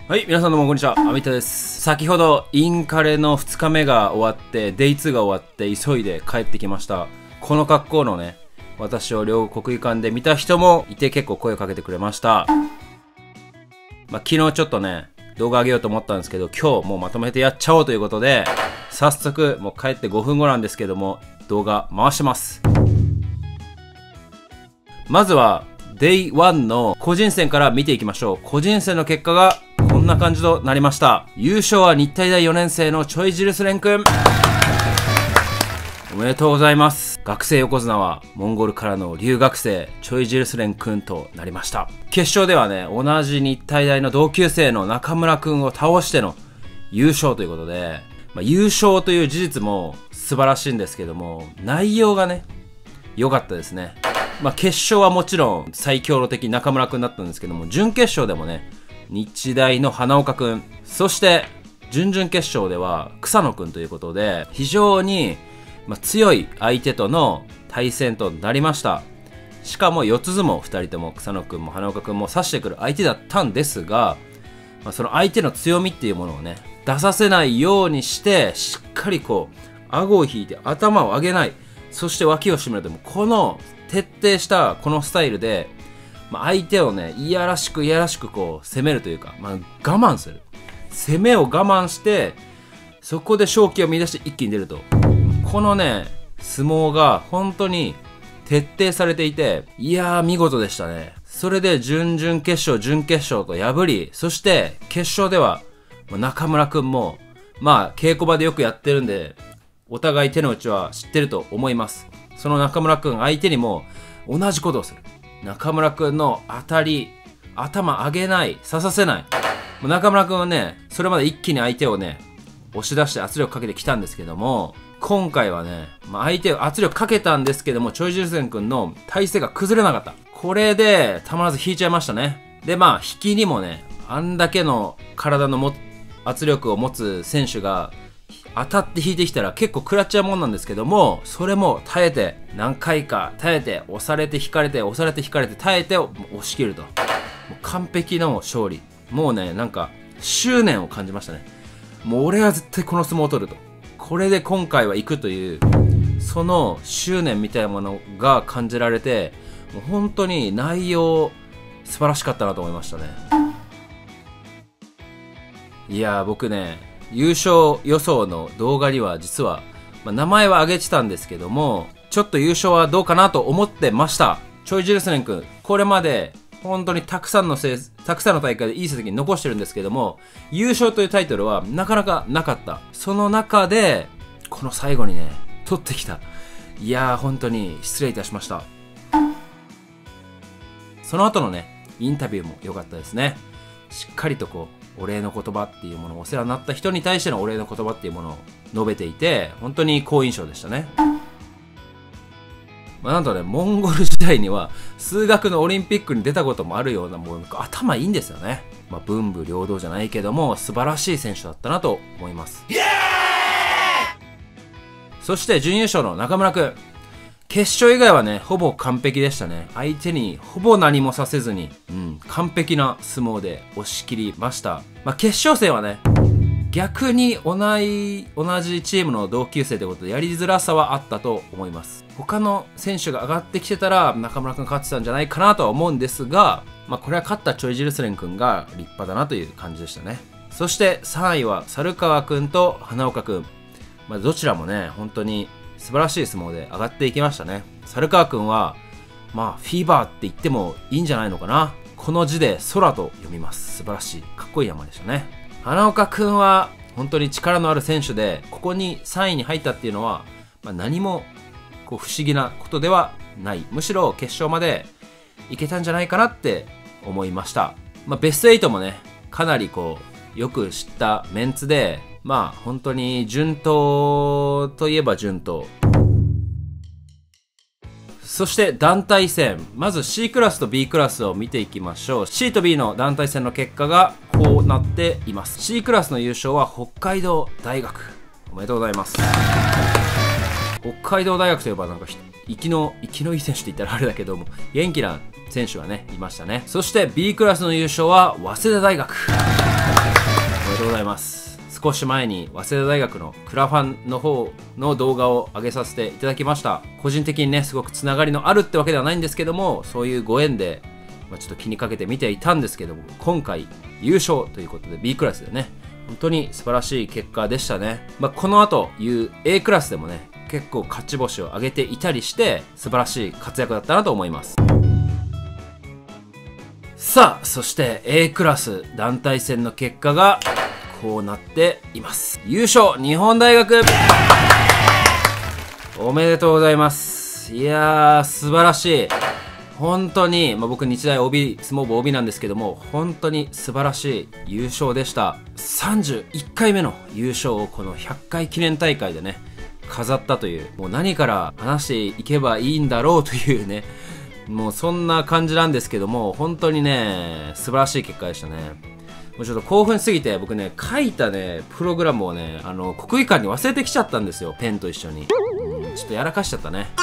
はい、皆さんどうもこんにちは、アミタです。先ほどインカレの2日目が終わって、デイ2が終わって急いで帰ってきました。この格好のね、私を両国技館で見た人もいて結構声をかけてくれました。昨日ちょっとね、動画上げようと思ったんですけど、今日もうまとめてやっちゃおうということで、早速もう帰って5分後なんですけども、動画回してます。まずは、デイ1の個人戦から見ていきましょう。個人戦の結果がこんな感じとなりました。優勝は日体大4年生のチョイジルスレン君。おめでとうございます。学生横綱はモンゴルからの留学生チョイジルスレン君となりました。決勝ではね、同じ日体大の同級生の中村君を倒しての優勝ということで、優勝という事実も素晴らしいんですけども、内容がね、良かったですね。決勝はもちろん最強の敵中村くんだったんですけども、準決勝でもね、日大の花岡くん、そして準々決勝では草野くんということで、非常に強い相手との対戦となりました。しかも四つ相撲2人とも草野くんも花岡くんも指してくる相手だったんですが、その相手の強みっていうものをね、出させないようにして、しっかりこう、顎を引いて頭を上げない、そして脇を締めると、この徹底したこのスタイルで、相手をね、いやらしくこう攻めるというか、我慢する。攻めを我慢して、そこで勝機を見出して一気に出ると。このね、相撲が本当に徹底されていて、いやー見事でしたね。それで準々決勝、準決勝と破り、そして決勝では中村くんも、稽古場でよくやってるんで、お互い手の内は知ってると思います。その中村くん相手にも同じことをする。中村くんの当たり、頭上げない、刺させない。中村くんはね、それまで一気に相手をね、押し出して圧力かけてきたんですけども、今回はね、相手を圧力かけたんですけども、チョイジルセンくんの体勢が崩れなかった。これで、たまらず引いちゃいましたね。で、引きにもね、あんだけの体の圧力を持つ選手が、当たって引いてきたら結構食らっちゃうもんなんですけども、それも耐えて、何回か耐えて、押されて引かれて、押されて引かれて、耐えて押し切ると。もう完璧な勝利。もうね、執念を感じましたね。もう俺は絶対この相撲を取ると。これで今回は行くという、その執念みたいなものが感じられて、もう本当に内容、素晴らしかったなと思いましたね。いやー、僕ね、優勝予想の動画には実は、名前は挙げてたんですけども、ちょっと優勝はどうかなと思ってました。チョイジルスレン君、これまで本当にたくさんの大会でいい成績残してるんですけども、優勝というタイトルはなかなかなかった。その中で、この最後にね、取ってきた。いやー、本当に失礼いたしました。その後のね、インタビューも良かったですね。しっかりとこう、お礼の言葉っていうもの、お世話になった人に対してのお礼の言葉っていうものを述べていて、本当に好印象でしたね。なんとね、モンゴル時代には数学のオリンピックに出たこともあるような、もう頭いいんですよね。文武両道じゃないけども、素晴らしい選手だったなと思います。そして準優勝の中村くん。決勝以外はね、ほぼ完璧でしたね。相手にほぼ何もさせずに、完璧な相撲で押し切りました。決勝戦はね、逆に同じチームの同級生ということでやりづらさはあったと思います。他の選手が上がってきてたら中村くん勝ってたんじゃないかなとは思うんですが、これは勝ったチョイジルスレンくんが立派だなという感じでしたね。そして3位は猿川くんと花岡くん。どちらもね、本当に素晴らしい相撲で上がっていきましたね。猿川くんは、フィーバーって言ってもいいんじゃないのかな。この字で空と読みます。素晴らしい。かっこいい山でしたね。花岡くんは、本当に力のある選手で、ここに3位に入ったっていうのは、何もこう不思議なことではない。むしろ決勝までいけたんじゃないかなって思いました。ベスト8もね、かなりこう、よく知ったメンツで、本当に順当といえば順当。そして団体戦。まず C クラスと B クラスを見ていきましょう。C と B の団体戦の結果がこうなっています。C クラスの優勝は北海道大学。おめでとうございます。北海道大学といえば生きのいい選手って言ったらあれだけども、元気な選手がね、いましたね。そして B クラスの優勝は早稲田大学。 がとうございます。少し前に早稲田大学のクラファンの方の動画を上げさせていただきました。個人的にね、すごくつながりのあるってわけではないんですけども、そういうご縁で、ちょっと気にかけて見ていたんですけども、今回優勝ということで B クラスでね、本当に素晴らしい結果でしたね。この後いう A クラスでもね、結構勝ち星を上げていたりして、素晴らしい活躍だったなと思います。さあ、そして A クラス団体戦の結果がこうなっています。優勝日本大学おめでとうございます。いやー、素晴らしい。本当に、僕日大 OB、相撲部 OB なんですけども、本当に素晴らしい優勝でした。31回目の優勝をこの100回記念大会でね、飾ったという、もう何から話していけばいいんだろうというね、もうそんな感じなんですけども、本当にね、素晴らしい結果でしたね。もうちょっと興奮しすぎて、僕ね、書いたね、プログラムをね、国技館に忘れてきちゃったんですよ、ペンと一緒に。ちょっとやらかしちゃったね。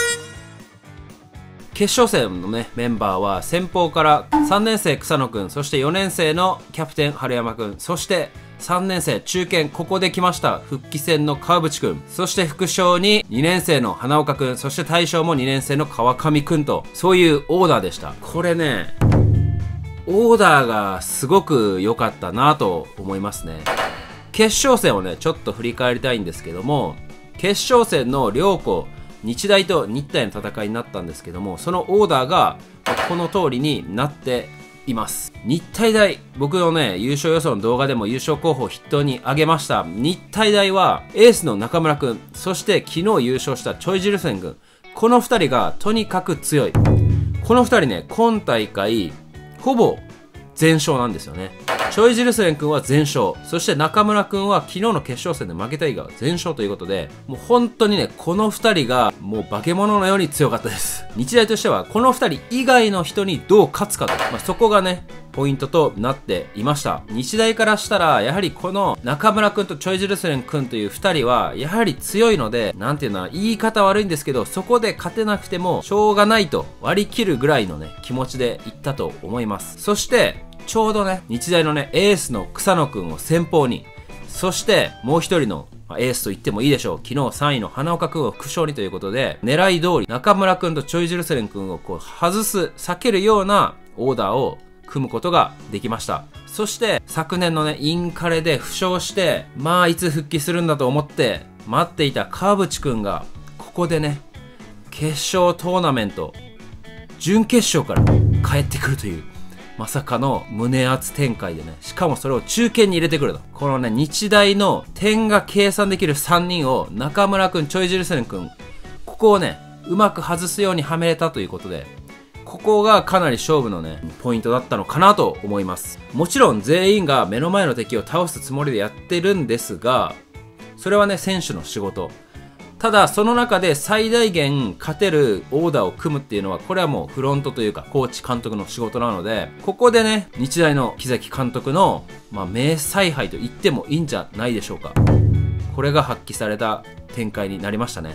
決勝戦のね、メンバーは先方から3年生草野くん、そして4年生のキャプテン春山くん、そして3年生中堅、ここで来ました復帰戦の川淵くん、そして副将に2年生の花岡くん、そして大将も2年生の川上くんと、そういうオーダーでした。これね、オーダーがすごく良かったなと思いますね。決勝戦をね、ちょっと振り返りたいんですけども、決勝戦の両校、日大と日体の戦いになったんですけども、そのオーダーがこの通りになっています。日体大、僕のね、優勝予想の動画でも優勝候補を筆頭に挙げました。日体大はエースの中村くん、そして昨日優勝したチョイジルセンくん、この2人がとにかく強い。この2人ね、今大会ほぼ全勝なんですよね。チョイジルセン君は全勝。そして中村君は昨日の決勝戦で負けた以外は全勝ということで、もう本当にね、この2人がもう化け物のように強かったです。日大としてはこの2人以外の人にどう勝つかと、そこがね、ポイントとなっていました。日大からしたら、やはりこの中村君とチョイジルセン君という2人は、やはり強いので、なんていうのは言い方悪いんですけど、そこで勝てなくてもしょうがないと割り切るぐらいのね、気持ちでいったと思います。そして、ちょうどね、日大のね、エースの草野くんを先方に、そしてもう一人のエースと言ってもいいでしょう。昨日3位の花岡くんを副将にということで、狙い通り中村くんとチョイジルセレンくんをこう外す、避けるようなオーダーを組むことができました。そして昨年のね、インカレで負傷して、いつ復帰するんだと思って待っていた川淵くんが、ここでね、決勝トーナメント、準決勝から帰ってくるという、まさかの胸熱展開でね、しかもそれを中堅に入れてくると。このね、日大の点が計算できる3人を中村くん、チョイジルセンくん、ここをね、うまく外すようにはめれたということで、ここがかなり勝負のね、ポイントだったのかなと思います。もちろん全員が目の前の敵を倒すつもりでやってるんですが、それはね、選手の仕事。ただ、その中で最大限勝てるオーダーを組むっていうのは、これはもうフロントというか、コーチ監督の仕事なので、ここでね、日大の木崎監督の、名采配と言ってもいいんじゃないでしょうか。これが発揮された展開になりましたね。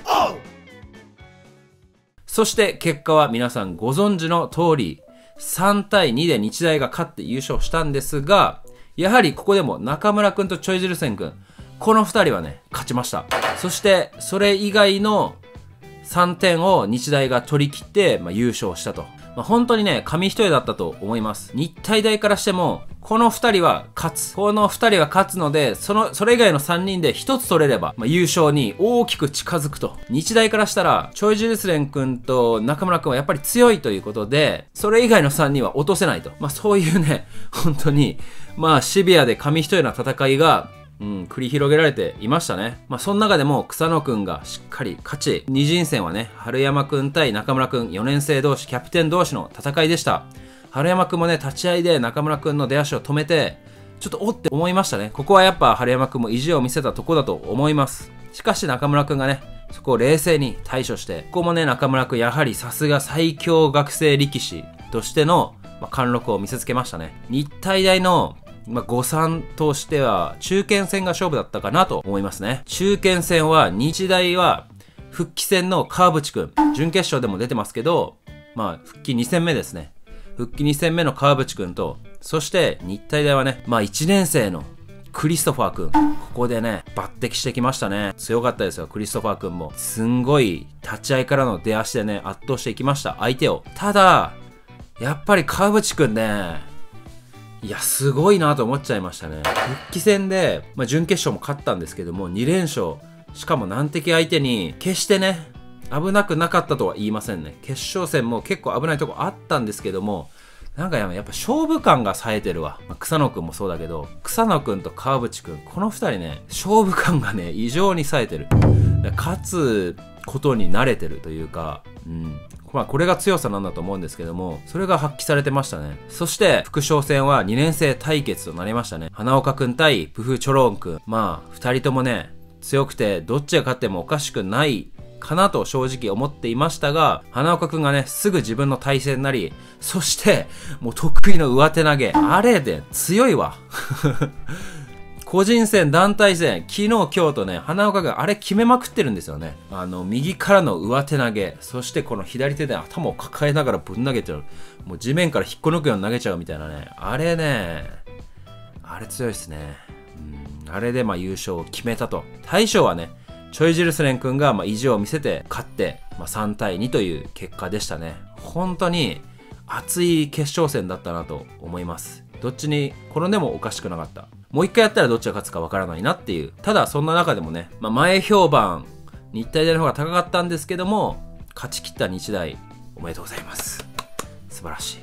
そして結果は皆さんご存知の通り、3対2で日大が勝って優勝したんですが、やはりここでも中村くんとチョイジルセンくん、この2人はね、勝ちました。そして、それ以外の3点を日大が取り切って、優勝したと。本当にね、紙一重だったと思います。日体大からしても、この2人は勝つ。この2人は勝つので、それ以外の3人で1つ取れれば、優勝に大きく近づくと。日大からしたら、チョイジルスレン君と中村君はやっぱり強いということで、それ以外の3人は落とせないと。そういうね、本当に、シビアで紙一重な戦いが、繰り広げられていましたね。その中でも草野くんがしっかり勝ち、二陣戦はね、春山くん対中村くん、4年生同士、キャプテン同士の戦いでした。春山くんもね、立ち合いで中村くんの出足を止めて、ちょっとおって思いましたね。ここはやっぱ春山くんも意地を見せたとこだと思います。しかし中村くんがね、そこを冷静に対処して、ここもね、中村くんやはりさすが最強学生力士としての、貫禄を見せつけましたね。日体大の誤算としては中堅戦が勝負だったかなと思いますね。中堅戦は日大は復帰戦の川淵くん、準決勝でも出てますけど、復帰2戦目ですね。復帰2戦目の川淵くんと、そして日体大はね、1年生のクリストファー君。ここでね、抜擢してきましたね。強かったですよ、クリストファー君も。すんごい立ち合いからの出足でね、圧倒していきました、相手を。ただ、やっぱり川淵君ね、いや、すごいなと思っちゃいましたね。復帰戦で、準決勝も勝ったんですけども、2連勝。しかも難敵相手に、決してね、危なくなかったとは言いませんね。決勝戦も結構危ないとこあったんですけども、なんかやっぱ勝負感が冴えてるわ。草野くんもそうだけど、草野くんと川淵くん、この二人ね、勝負感がね、異常に冴えてる。勝つことに慣れてるというか、これが強さなんだと思うんですけども、それが発揮されてましたね。そして、副将戦は2年生対決となりましたね。花岡くん対プフチョロンくん。二人ともね、強くて、どっちが勝ってもおかしくないかなと正直思っていましたが、花岡くんがね、すぐ自分の体勢になり、そして、もう得意の上手投げ。あれで強いわ。個人戦、団体戦、昨日、今日とね、花岡があれ決めまくってるんですよね。右からの上手投げ、そしてこの左手で頭を抱えながらぶん投げちゃう。もう地面から引っこ抜くように投げちゃうみたいなね。あれね、あれ強いっすね。あれで優勝を決めたと。大将はね、チョイジルスレン君が意地を見せて勝って、3対2という結果でしたね。本当に熱い決勝戦だったなと思います。どっちに転んでもおかしくなかった。もう一回やったらどっちが勝つかわからないなっていう。ただそんな中でもね、前評判、日体大の方が高かったんですけども、勝ち切った日大、おめでとうございます。素晴らしい。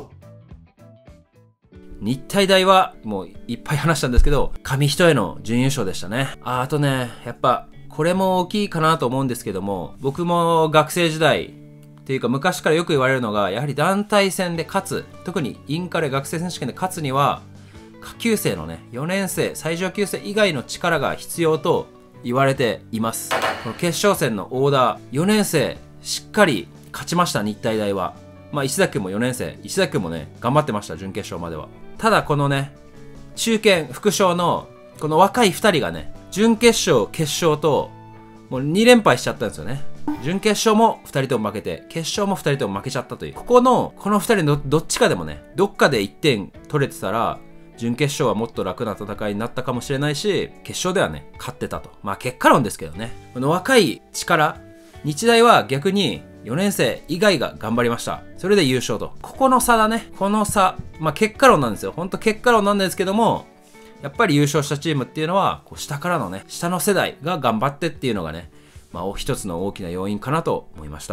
日体大はもういっぱい話したんですけど、紙一重の準優勝でしたね。あとね、やっぱ、これも大きいかなと思うんですけども、僕も学生時代っていうか昔からよく言われるのが、やはり団体戦で勝つ、特にインカレ学生選手権で勝つには、下級生のね、4年生、最上級生以外の力が必要と言われています。この決勝戦のオーダー、4年生、しっかり勝ちました、日体大は。石崎くんも4年生、石崎くんもね、頑張ってました、準決勝までは。ただこのね、中堅、副将の、この若い2人がね、準決勝、決勝と、もう2連敗しちゃったんですよね。準決勝も2人とも負けて、決勝も2人とも負けちゃったという。この2人のどっちかでもね、どっかで1点取れてたら、準決勝はもっと楽な戦いになったかもしれないし、決勝ではね、勝ってたと。結果論ですけどね。この若い力、日大は逆に4年生以外が頑張りました。それで優勝と。ここの差だね。この差。結果論なんですよ。ほんと結果論なんですけども、やっぱり優勝したチームっていうのは、下からのね、下の世代が頑張ってっていうのがね、一つの大きな要因かなと思いました。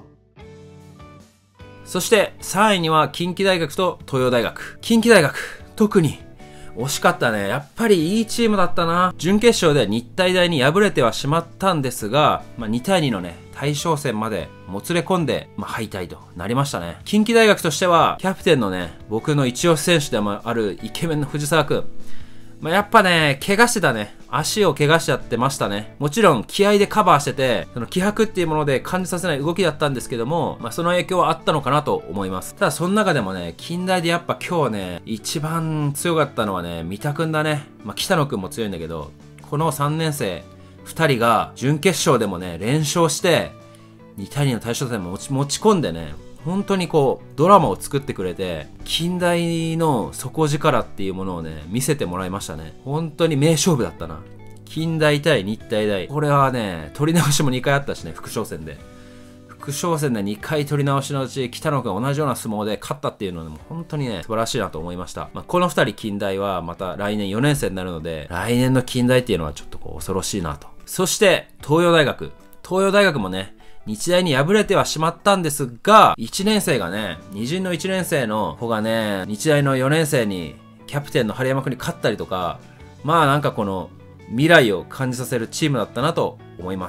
そして3位には近畿大学と東洋大学。近畿大学、特に惜しかったね。やっぱりいいチームだったな。準決勝で日体大に敗れてはしまったんですが、2対2のね、大将戦までもつれ込んで、敗退となりましたね。近畿大学としては、キャプテンのね、僕の一押し選手でもあるイケメンの藤沢くん。やっぱね、怪我してたね。足を怪我しちゃってましたね。もちろん気合でカバーしてて、その気迫っていうもので感じさせない動きだったんですけども、その影響はあったのかなと思います。ただその中でもね、近大でやっぱ今日ね、一番強かったのはね、三田くんだね。北野くんも強いんだけど、この3年生2人が準決勝でもね、連勝して、2対2の対象戦も持ち込んでね、本当にドラマを作ってくれて、近大の底力っていうものをね、見せてもらいましたね。本当に名勝負だったな。近大対日体大。これはね、取り直しも2回あったしね、副将戦で。副将戦で2回取り直しのうち、北野くん同じような相撲で勝ったっていうので、も本当にね、素晴らしいなと思いました。この2人近大はまた来年4年生になるので、来年の近大っていうのはちょっと恐ろしいなと。そして、東洋大学。東洋大学もね、日大に敗れてはしまったんですが、1年生がね、二陣の1年生の子がね、日大の4年生にキャプテンの春山くんに勝ったりとか、なんかこの未来を感じさせるチームだったなと思います。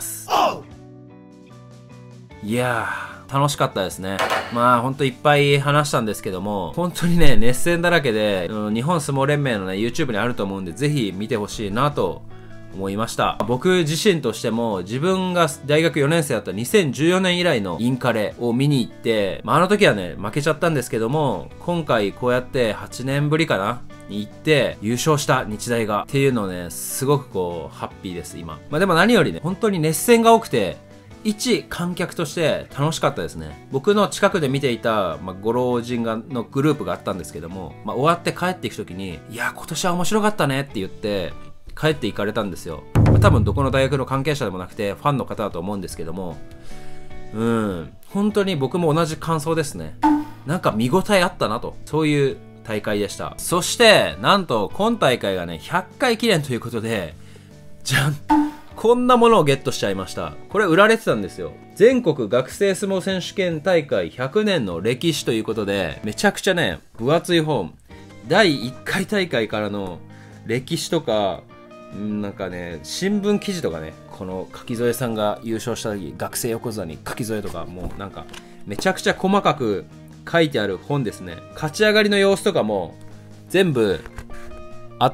いやー、楽しかったですね。ほんといっぱい話したんですけども、本当にね、熱戦だらけで、日本相撲連盟のね、YouTube にあると思うんで、ぜひ見てほしいなと思いました。僕自身としても自分が大学4年生だった2014年以来のインカレを見に行って、あの時はね負けちゃったんですけども、今回こうやって8年ぶりかなに行って優勝した日大がっていうのね、すごくハッピーです今。でも何よりね、本当に熱戦が多くて一観客として楽しかったですね。僕の近くで見ていた、ご老人のグループがあったんですけども、終わって帰っていく時に、いや、今年は面白かったねって言って、帰っていかれたんですよ。多分どこの大学の関係者でもなくて、ファンの方だと思うんですけども、本当に僕も同じ感想ですね。なんか見応えあったなと、そういう大会でした。そして、なんと今大会がね、100回記念ということで、じゃん、こんなものをゲットしちゃいました。これ売られてたんですよ。全国学生相撲選手権大会100年の歴史ということで、めちゃくちゃね、分厚い本。第1回大会からの歴史とか、なんかね、新聞記事とかね、この柿添さんが優勝した時、学生横綱に柿添とか、もうなんか、めちゃくちゃ細かく書いてある本ですね。勝ち上がりの様子とかも全部あって、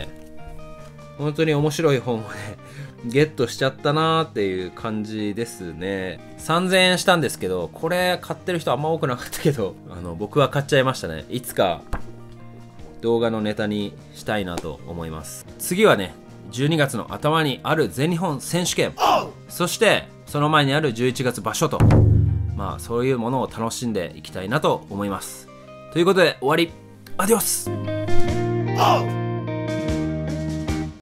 本当に面白い本をね、ゲットしちゃったなーっていう感じですね。3000円したんですけど、これ買ってる人あんま多くなかったけど、僕は買っちゃいましたね。いつか動画のネタにしたいなと思います。次はね、12月の頭にある全日本選手権、そしてその前にある11月場所と、そういうものを楽しんでいきたいなと思います。ということで終わり。アディオス。